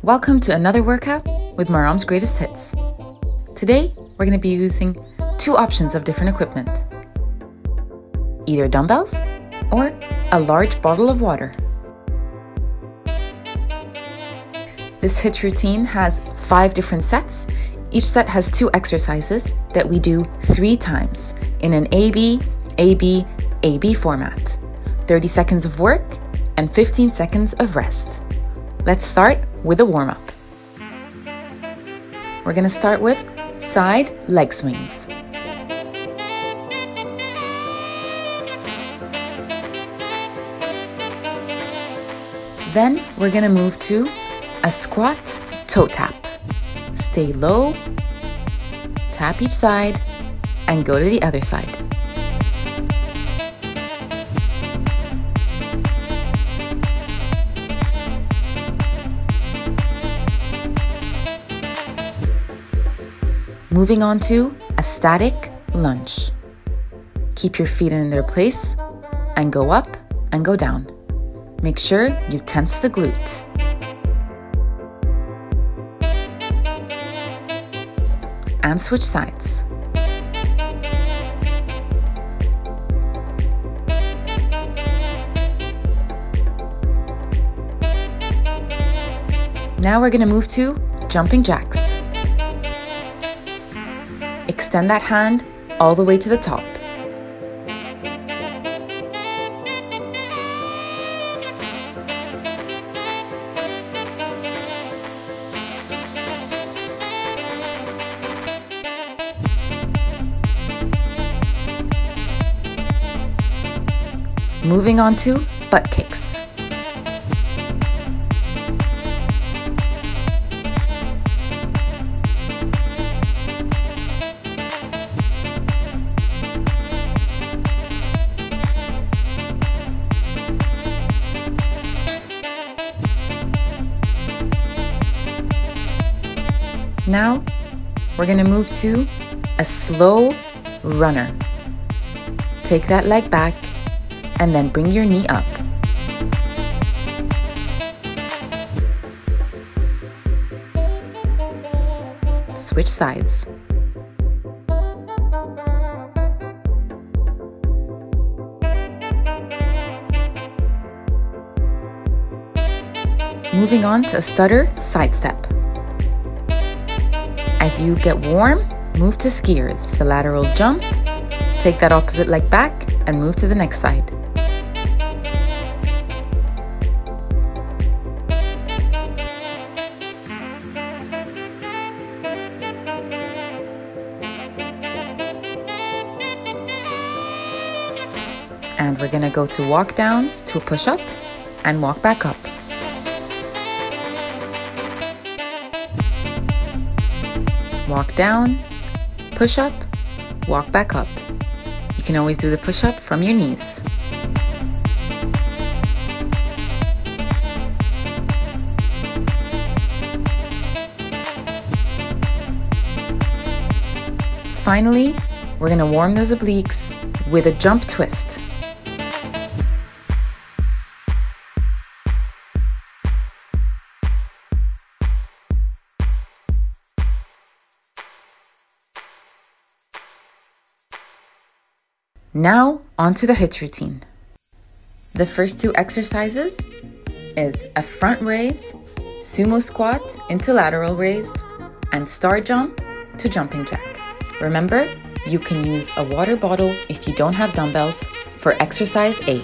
Welcome to another workout with Maram's Greatest Hits. Today, we're going to be using two options of different equipment. Either dumbbells or a large bottle of water. This HIIT routine has 5 different sets. Each set has 2 exercises that we do 3 times in an AB, AB, AB format. 30 seconds of work and 15 seconds of rest. Let's start with a warm-up. We're going to start with side leg swings. Then we're going to move to a squat toe tap. Stay low, tap each side, and go to the other side. Moving on to a static lunge. Keep your feet in their place and go up and go down. Make sure you tense the glute. And switch sides. Now we're going to move to jumping jacks. Extend that hand all the way to the top. Moving on to butt kicks. Now, we're going to move to a slow runner. Take that leg back and then bring your knee up. Switch sides. Moving on to a stutter side step. As you get warm, move to skiers, the lateral jump, take that opposite leg back and move to the next side. And we're gonna go to walk downs to a push up and walk back up. Walk down, push up, walk back up. You can always do the push up from your knees. Finally, we're going to warm those obliques with a jump twist. Now, onto the HIIT routine. The first 2 exercises is a front raise, sumo squat into lateral raise, and star jump to jumping jack. Remember, you can use a water bottle if you don't have dumbbells for exercise A.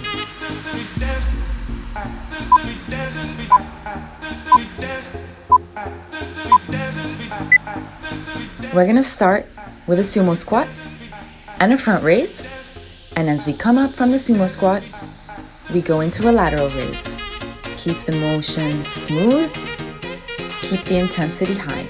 We're going to start with a sumo squat and a front raise. And as we come up from the sumo squat, we go into a lateral raise. Keep the motion smooth, keep the intensity high.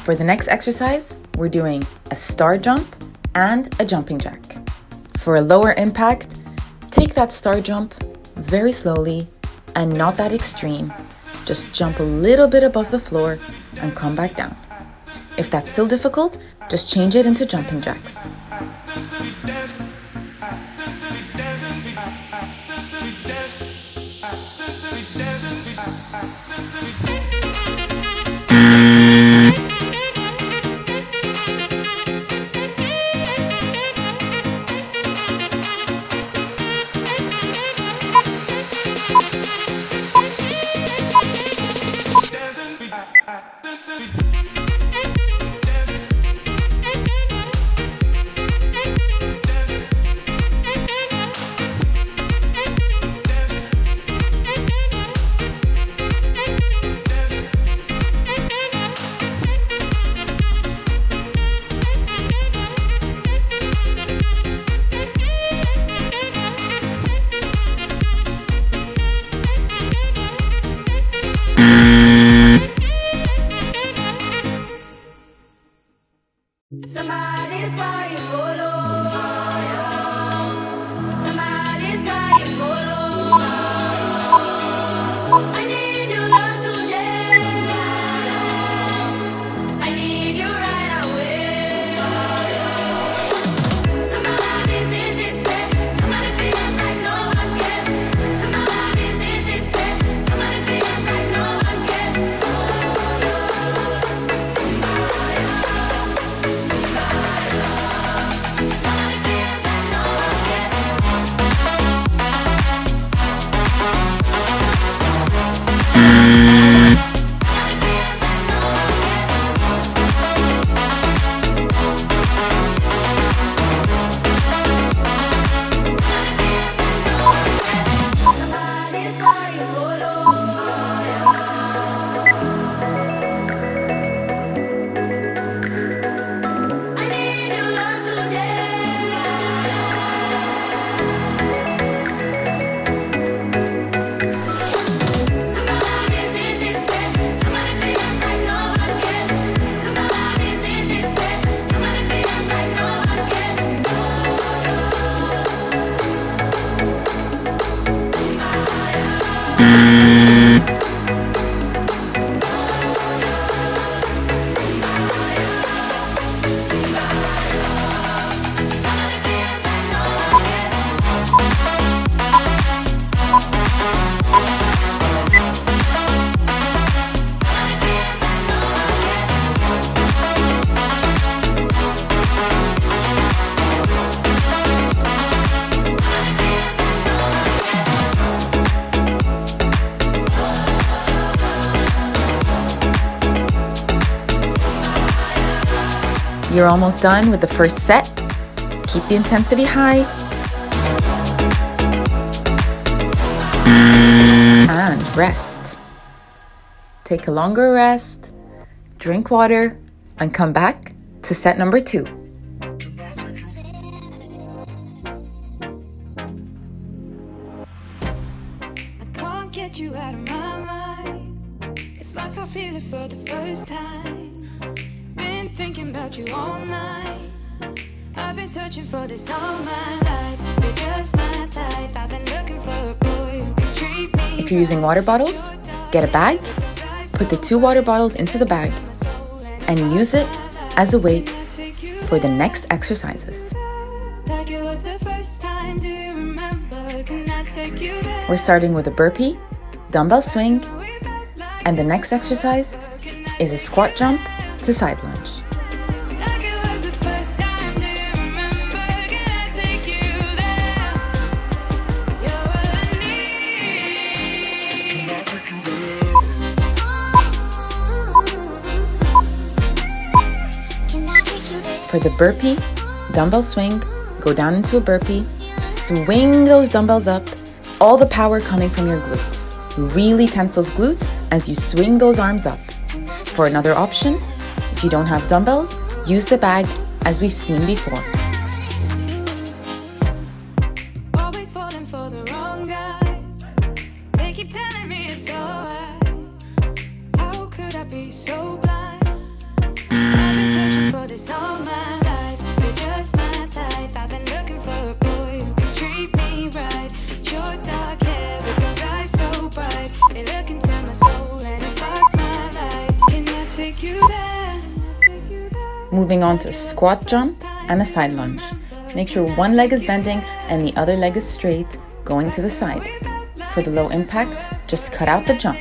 For the next exercise, we're doing a star jump and a jumping jack. For a lower impact, take that star jump very slowly and not that extreme. Just jump a little bit above the floor and come back down. If that's still difficult, just change it into jumping jacks. You're almost done with the first set. Keep the intensity high. And rest. Take a longer rest, drink water, and come back to set number 2. I can't get you out of my mind. It's like I feel it for the first time. Been thinking about you all night. I've been searching for this all my life. You're just my type. I've been looking for a boy who can treat me. If you're using water bottles, get a bag, put the 2 water bottles into the bag, and use it as a weight for the next exercises. We're starting with a burpee, dumbbell swing, and the next exercise is a squat jump to side lunge. For the burpee, dumbbell swing, go down into a burpee, swing those dumbbells up, all the power coming from your glutes. Really tense those glutes as you swing those arms up. For another option, if you don't have dumbbells, use the bag as we've seen before. Always falling for the wrong guys. They keep telling me it's alright. How could I be so blind? take you there. Moving on to a squat jump and a side lunge. Make sure one leg is bending and the other leg is straight, going to the side. For the low impact, just cut out the jump.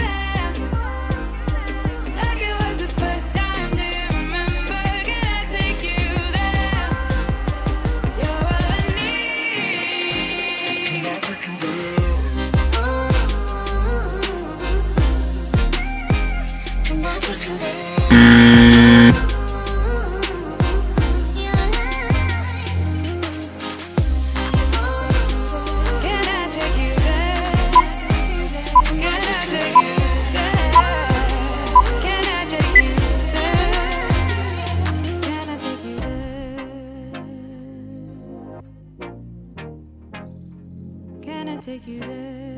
Take you there.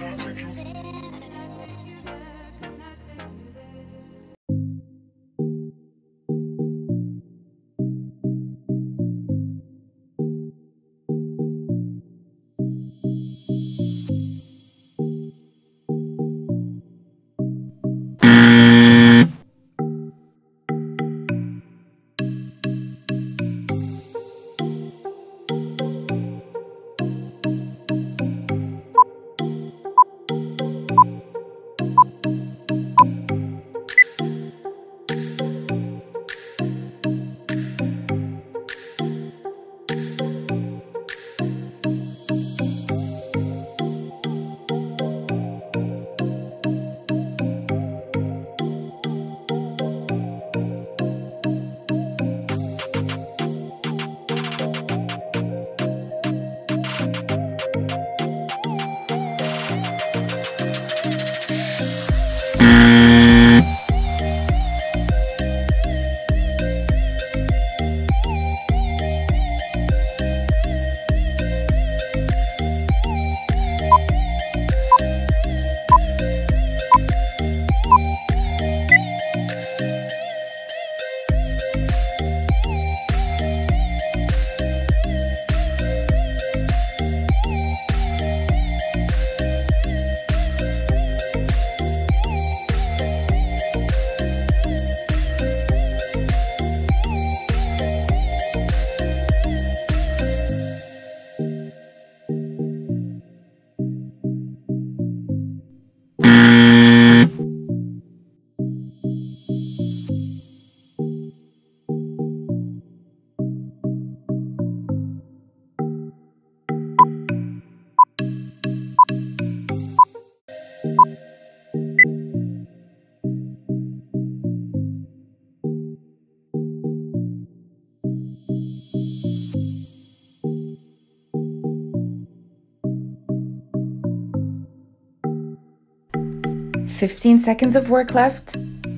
"15 seconds of work left.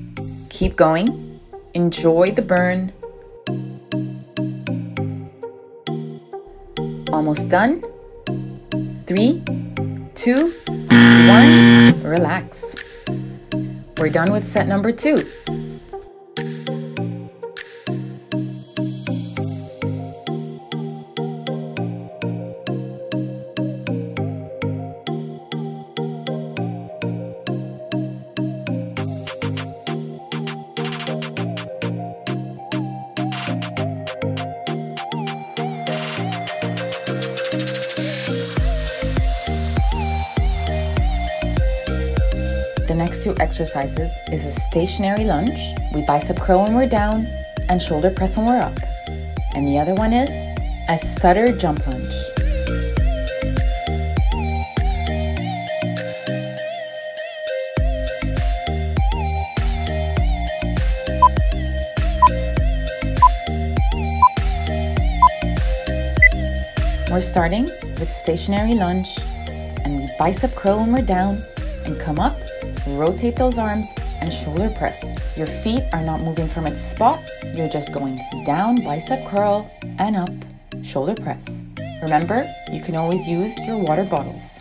Keep going. Enjoy the burn. Almost done. 3, 2, 1. Relax. We're done with set number 2. The next 2 exercises is a stationary lunge. We bicep curl when we're down and shoulder press when we're up. And the other one is a stutter jump lunge. We're starting with stationary lunge, and we bicep curl when we're down and come up, rotate those arms and shoulder press. Your feet are not moving from its spot. You're just going down, bicep curl, and up, shoulder press. Remember, you can always use your water bottles.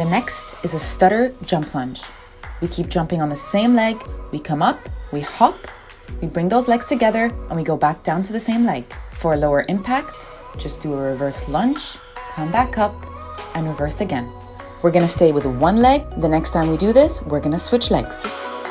The next is a stutter jump lunge. We keep jumping on the same leg, we come up, we hop, we bring those legs together, and we go back down to the same leg. For a lower impact, just do a reverse lunge, come back up, and reverse again. We're gonna stay with one leg. The next time we do this, we're gonna switch legs.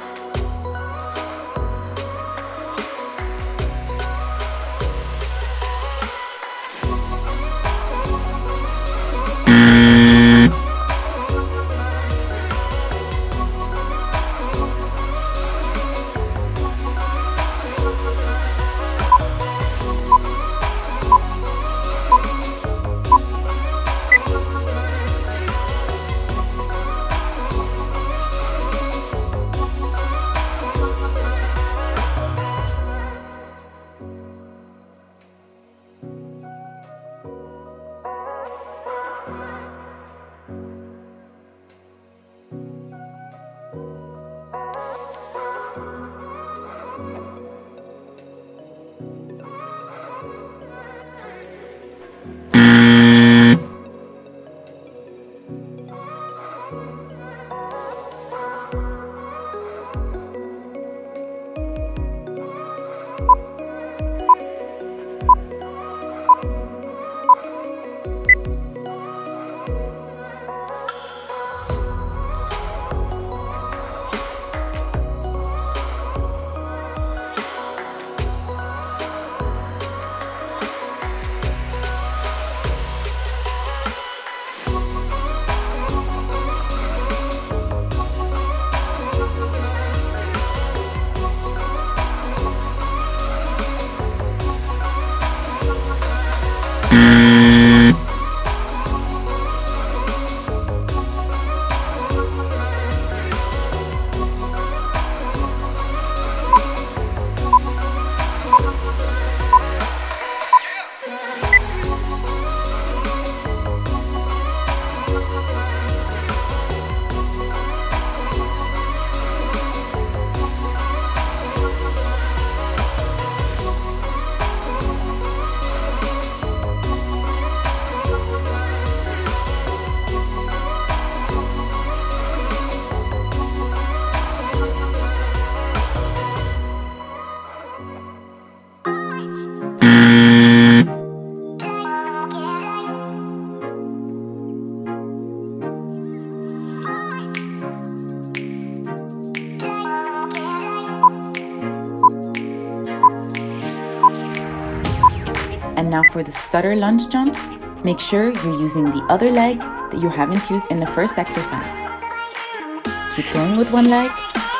And now for the stutter lunge jumps, make sure you're using the other leg that you haven't used in the first exercise. Keep going with one leg.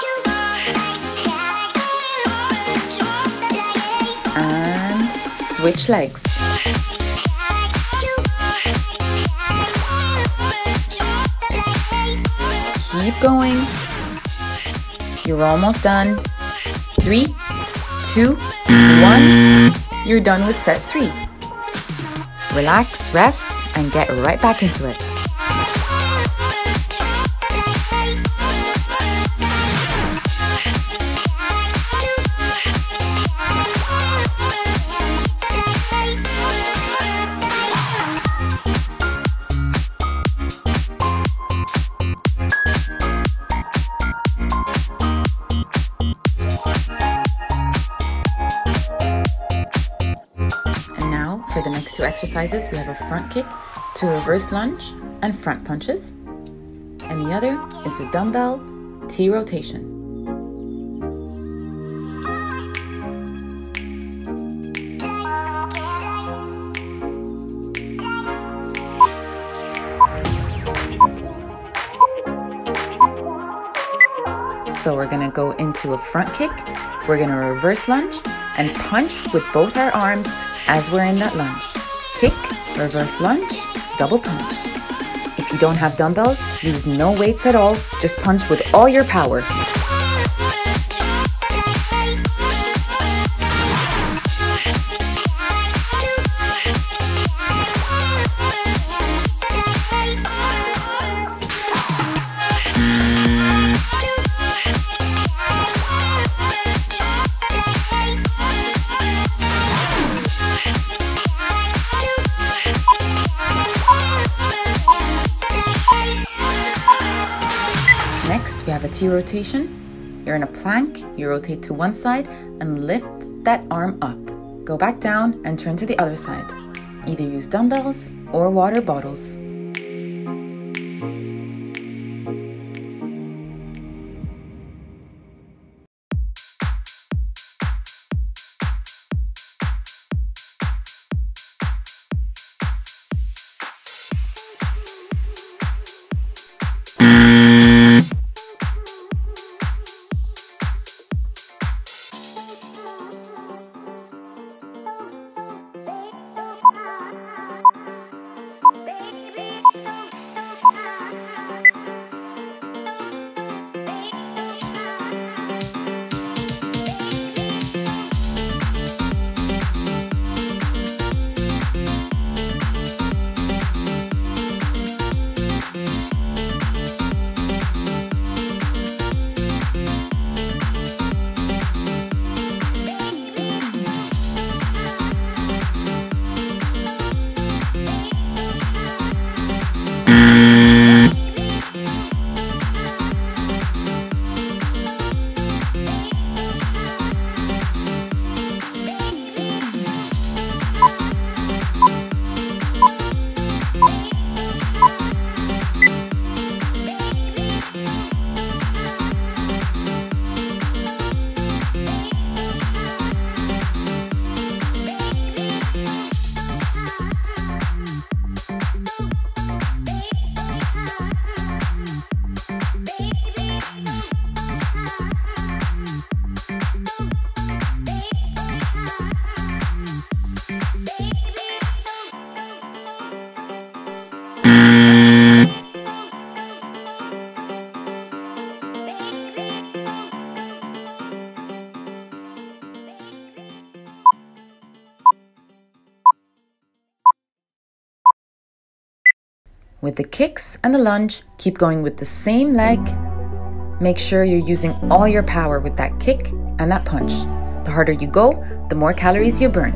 And switch legs. Keep going. You're almost done. 3, 2, 1. You're done with set 3. Relax, rest, and get right back into it. For the next 2 exercises, we have a front kick to reverse lunge and front punches. And the other is the dumbbell T rotation. So we're gonna go into a front kick, we're gonna reverse lunge and punch with both our arms as we're in that lunge. Kick, reverse lunge, double punch. If you don't have dumbbells, use no weights at all, just punch with all your power. Once you rotation, you're in a plank, you rotate to one side and lift that arm up. Go back down and turn to the other side. Either use dumbbells or water bottles. With the kicks and the lunge, keep going with the same leg. Make sure you're using all your power with that kick and that punch. The harder you go, the more calories you burn.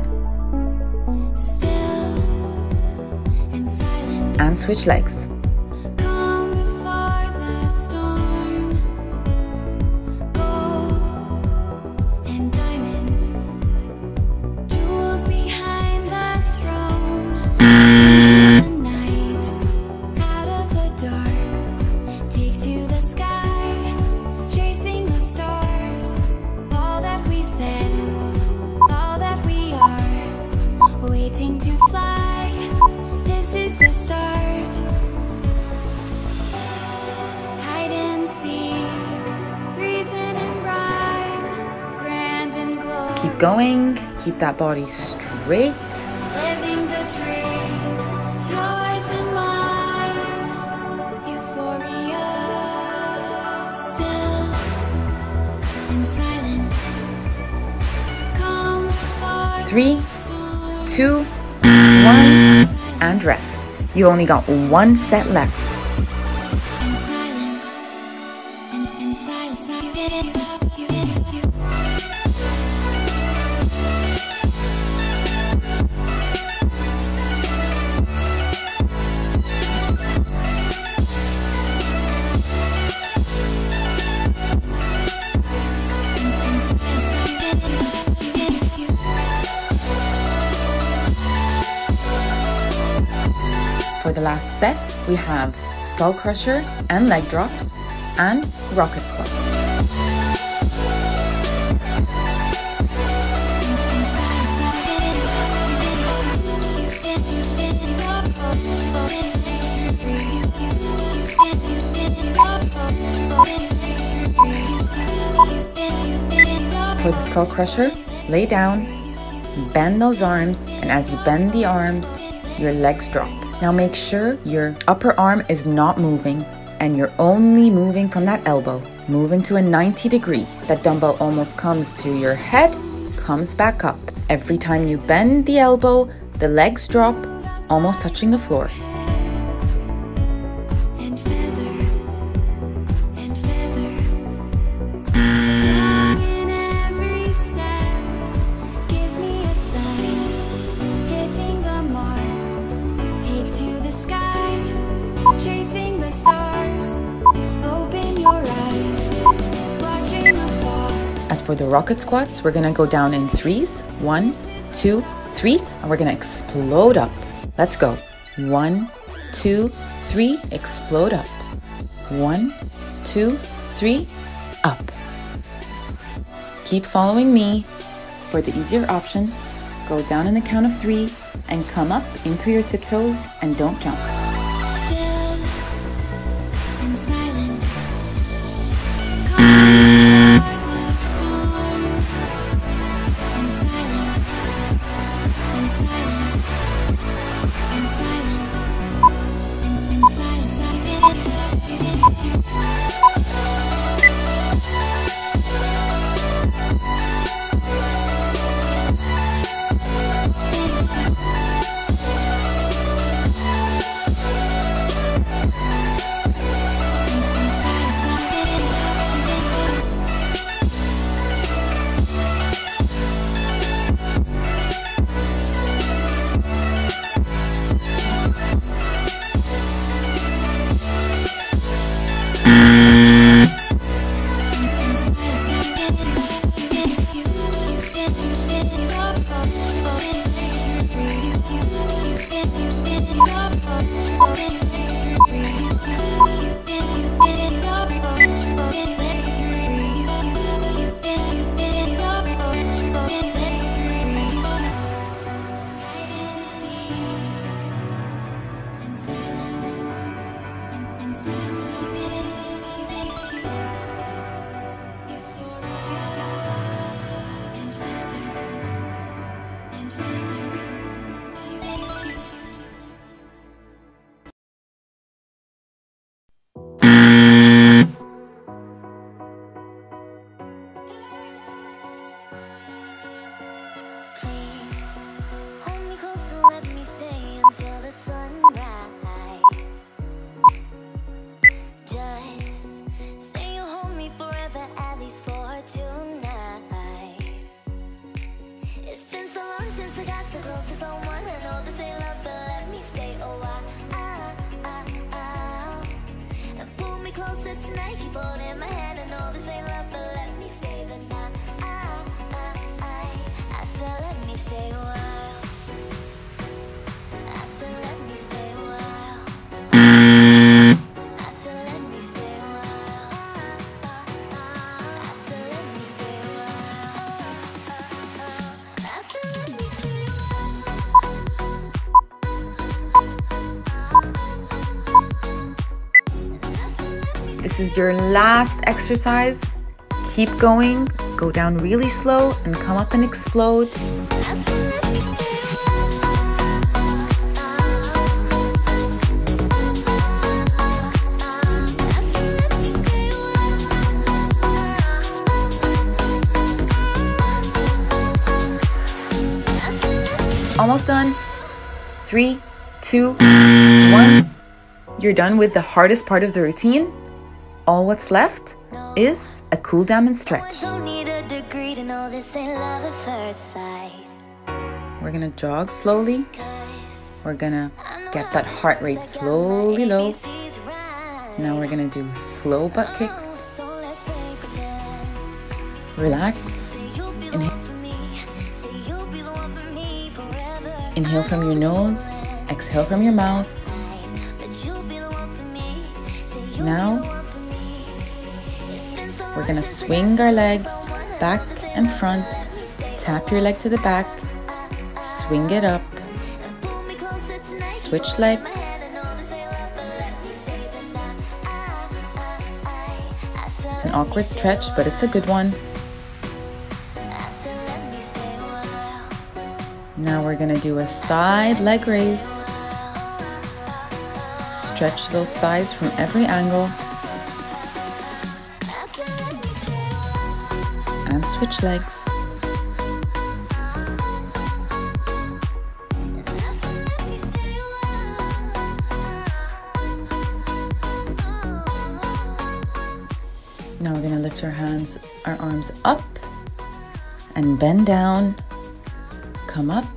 And switch legs. Keep going, keep that body straight. Living the dream, yours and mine, euphoria, still and silent, calm for 3, 2, 1, and rest. You only got one set left. and silent, and silent. For the last set, we have skull crusher and leg drops and rocket squat. For the skull crusher, lay down, bend those arms, and as you bend the arms, your legs drop. Now make sure your upper arm is not moving and you're only moving from that elbow. Move into a 90 degree. That dumbbell almost comes to your head, comes back up. Every time you bend the elbow, the legs drop, almost touching the floor. Chasing the stars, open your eyes. For the rocket squats, we're gonna go down in threes. 1, 2, 3, and we're gonna explode up. Let's go. 1, 2, 3, explode up. 1, 2, 3, up. Keep following me. For the easier option, go down in the count of 3 and come up into your tiptoes and don't jump. This is your last exercise. Keep going, go down really slow and come up and explode. Almost done. 3, 2, 1. You're done with the hardest part of the routine. All what's left is a cool down and stretch. We're gonna jog slowly. We're gonna get that heart rate slowly low. Now we're gonna do slow butt kicks. Relax. Inhale from your nose, exhale from your mouth. Now, we're gonna swing our legs back and front, tap your leg to the back, swing it up, switch legs. It's an awkward stretch, but it's a good one. Now we're gonna do a side leg raise. Stretch those thighs from every angle. And switch legs. Now we're gonna lift our arms up and bend down. Come up,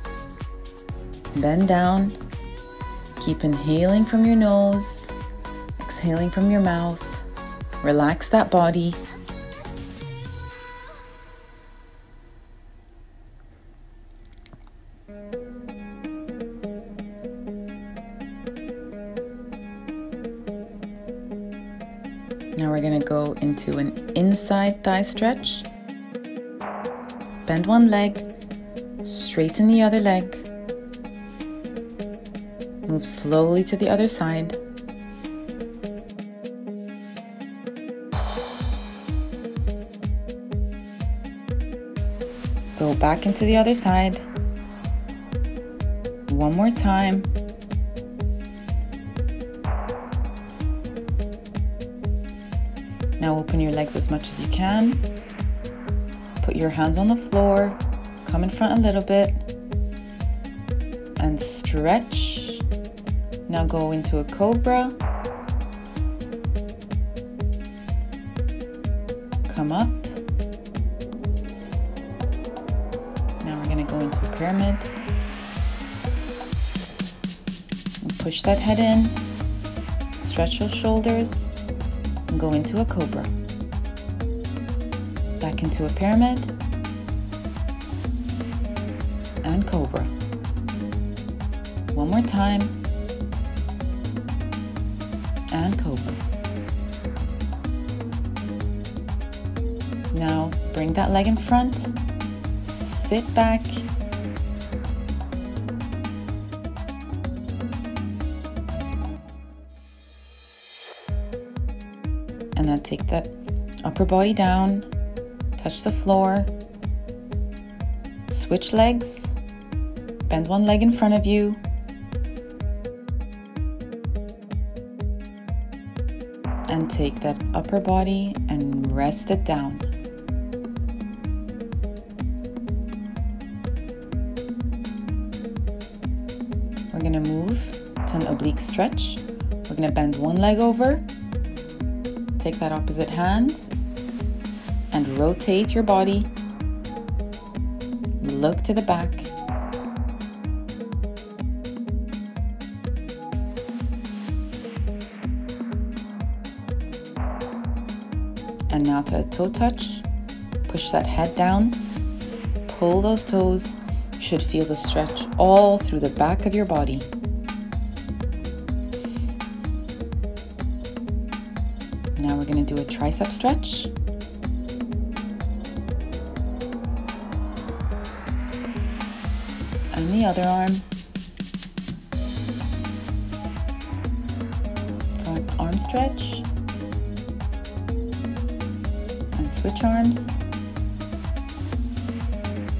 bend down. Keep inhaling from your nose, exhaling from your mouth. Relax that body. Now we're going to go into an inside thigh stretch. Bend one leg, straighten the other leg. Move slowly to the other side. Go back into the other side. One more time. Now open your legs as much as you can. Put your hands on the floor. Come in front a little bit. And stretch. Now go into a cobra. Come up. Now we're going to go into a pyramid. And push that head in. Stretch those shoulders. And go into a cobra. Back into a pyramid. And cobra. One more time. And cobra. Now bring that leg in front. Sit back. And then take that upper body down, touch the floor, switch legs, bend one leg in front of you, and take that upper body and rest it down. We're going to move to an oblique stretch. We're going to bend one leg over. Take that opposite hand and rotate your body. Look to the back. And now to a toe touch. Push that head down. Pull those toes. You should feel the stretch all through the back of your body. Now we're going to do a tricep stretch. And the other arm. Front arm stretch. And switch arms.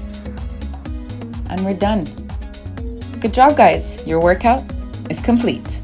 And we're done. Good job, guys. Your workout is complete.